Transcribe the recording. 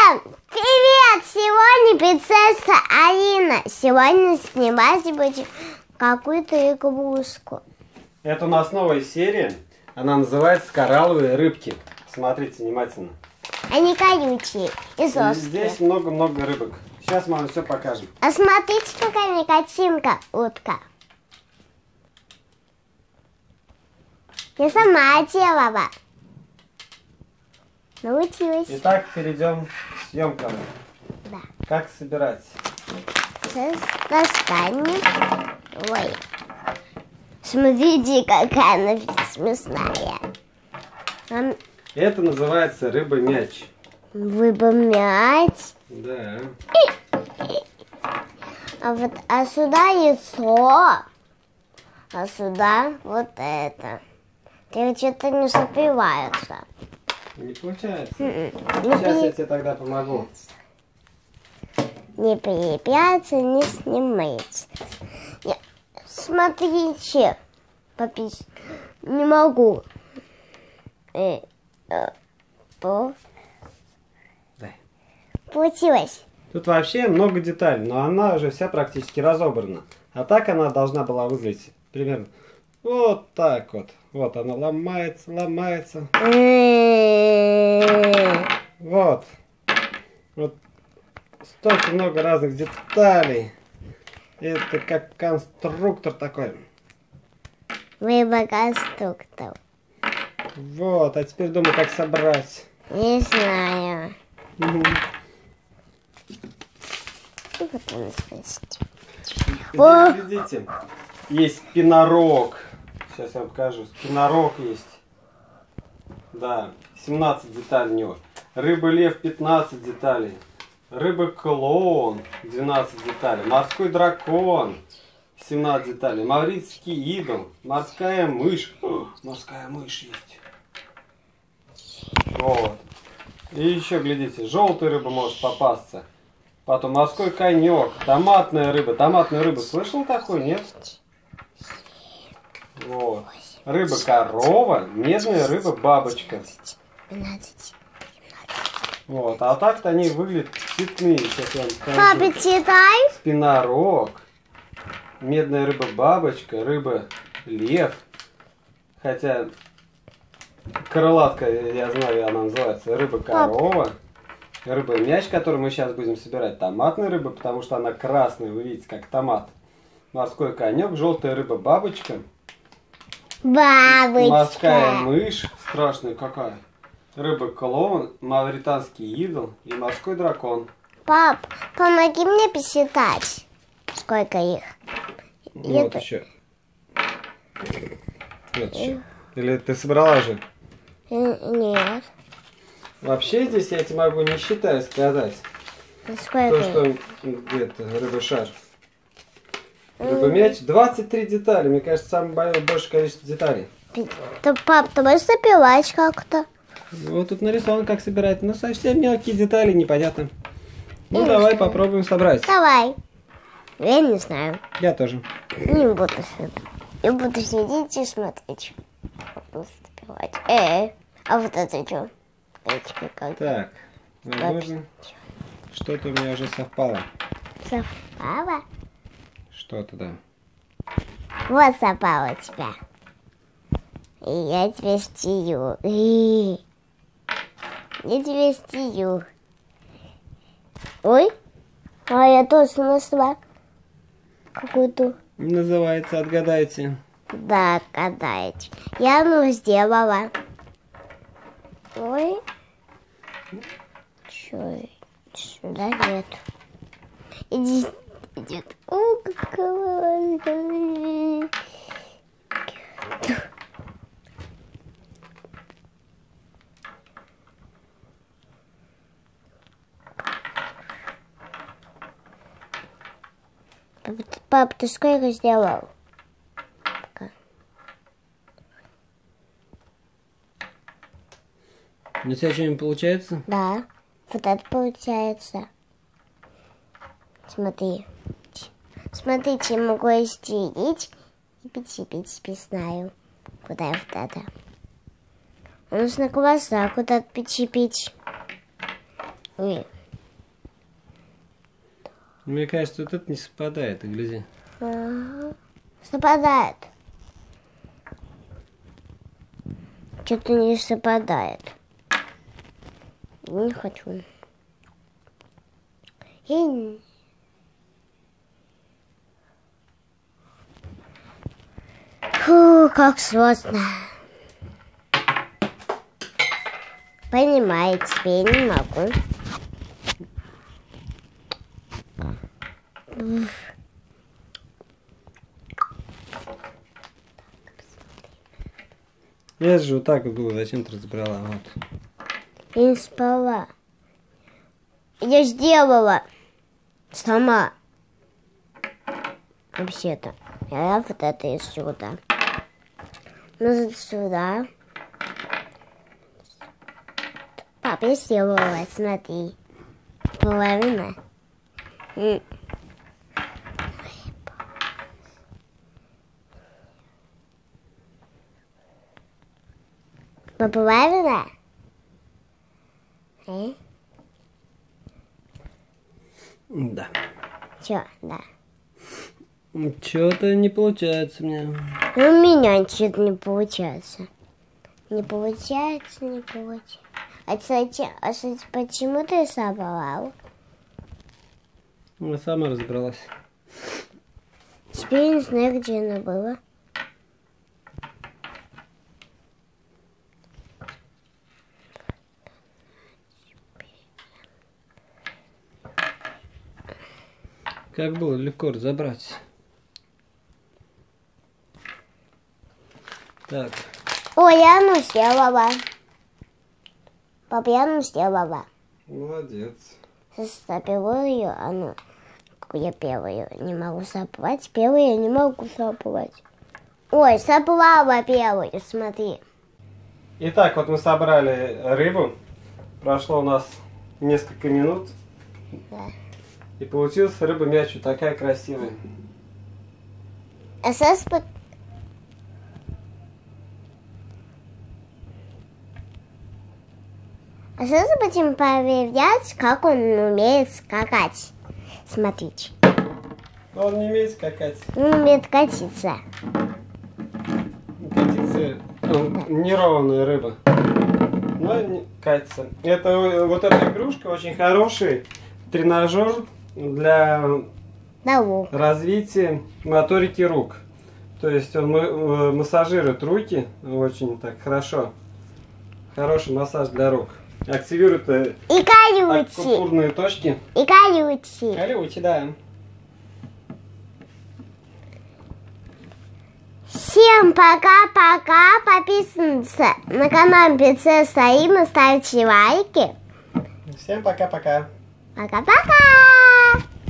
Всем привет! Сегодня принцесса Алина. Сегодня снимать будем какую-то игрушку. Это у нас новая серия. Она называется «Коралловые рыбки». Смотрите внимательно. Они колючие и острые. Здесь много-много рыбок. Сейчас мы вам все покажем. А смотрите, какая никотинка утка. Я сама делала. Научилась. Итак, перейдем к съемкам. Да. Как собирать? Сейчас достанем. Ой. Смотрите, какая она смешная. Это называется рыба-мяч. Рыба-мяч. Да. А сюда яйцо. А сюда вот это. Ты что-то не сопивается. Не получается. Сейчас я тебе тогда помогу. Не прилепляется, не снимается. Смотрите. Попить не могу. Дай. Получилось. Тут вообще много деталей, но она уже вся практически разобрана. А так она должна была выглядеть примерно вот так вот. Вот она ломается, ломается. Вот. Вот столько много разных деталей. Это как конструктор такой. Рыба-конструктор. Вот, а теперь думаю, как собрать. Не знаю. Здесь, видите, есть спинорог. Сейчас я вам покажу. Спинорог есть. Да, 17 деталей у него. Рыба-лев 15 деталей. Рыба-клоун 12 деталей. Морской дракон 17 деталей. Мавритский идол. Морская мышь. О, морская мышь есть. Вот. И еще, глядите, желтая рыба может попасться. Потом морской конек. Томатная рыба. Томатную рыбу слышал такой, нет? Вот. Рыба-корова, медная рыба-бабочка. Вот, а так-то они выглядят цветные. Сейчас я вам скажу. Папа, читай. Спинорог, медная рыба-бабочка, рыба-лев. Хотя крылатка, я знаю, она называется рыба-корова. Рыба-мяч, который мы сейчас будем собирать. Томатная рыба, потому что она красная, вы видите, как томат. Морской конек, желтая рыба-бабочка. Бабочка. Морская мышь, страшная какая. Рыба-клоун, мавританский идол и морской дракон. Пап, помоги мне посчитать, сколько их. Вот еще. Вот еще. Или ты собрала же? Нет. Вообще здесь я тебе могу не считая сказать. Сколько? То, что где-то рыба-шар. Рыба-мяч 23 детали. Мне кажется, самое большее количество деталей. Пап, ты можешь запилать как-то? Вот тут нарисован, как собирать. Но совсем мелкие детали, непонятно. Ну, давай попробуем собрать. Давай. Я не знаю. Я тоже. Не буду сидеть. Я буду сидеть и смотреть. Буду запилать. А вот это что? Так, возможно, что-то у меня уже совпало. Совпало? Что-то, да. Вот совпало у тебя. И я тебя стию. Я тебя стию. Ой, а я тоже нашла какую-то. Называется «Отгадайте». Да, отгадайте. Я сделала. Ой. Чё? Сюда нет. Иди, идет. О, какая. Пап, ты сколько сделал? У тебя что-нибудь получается? Да, вот это получается. Смотри. Смотрите, я могу истерить и пить, знаю. Куда вот это? Нужно глаза куда-то причепить. Мне кажется, вот это не совпадает, ты гляди. Ага. Совпадает. Что-то не совпадает. Не хочу. Фу, как сложно. Понимаю, теперь не могу. Я же вот так вот было, зачем ты разобрала? Вот. Я не спала. Я сделала сама. Вообще-то. Я вот это из сюда. Ну, сюда. Папа, я сделала, смотри. Половина. Половина? Да. Чё, да. Что-то не получается мне. У меня что-то не получается. Не получается. А, кстати, почему ты собрал? Я сама разобралась. Теперь не знаю, где она была. Как было легко разобраться. Так. Ой, я ну сделала. Папа, я ну сделала. Молодец. Запила ее, она. Я первую не могу сопливать. Первую я не могу сопливать. Ой, соплава первую, смотри. Итак, вот мы собрали рыбу. Прошло у нас несколько минут. Да. И получилась рыба-мяч вот такая красивая. А сейчас будем проверять, как он умеет скакать. Смотрите. Он не умеет скакать. Он умеет катиться. Катиться неровная рыба. Но не катится. Это вот эта игрушка очень хороший тренажер для развития моторики рук. То есть он массажирует руки очень так хорошо. Хороший массаж для рук. Активирует акупурные точки. И колючие. Колючие, да. Всем пока-пока. Подписывайтесь на канал Принцесса Има. Ставьте лайки. Всем пока-пока. Пока-пока.